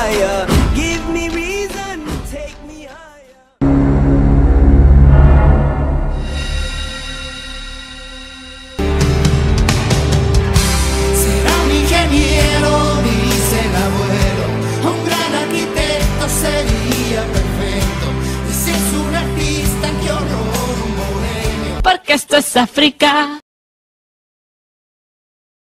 higher. Give me reason, take me higher. Será un ingeniero, dice el abuelo, un gran arquitecto sería perfecto. Y si es un artista, qué horror, un bohemio. Porque esto es África.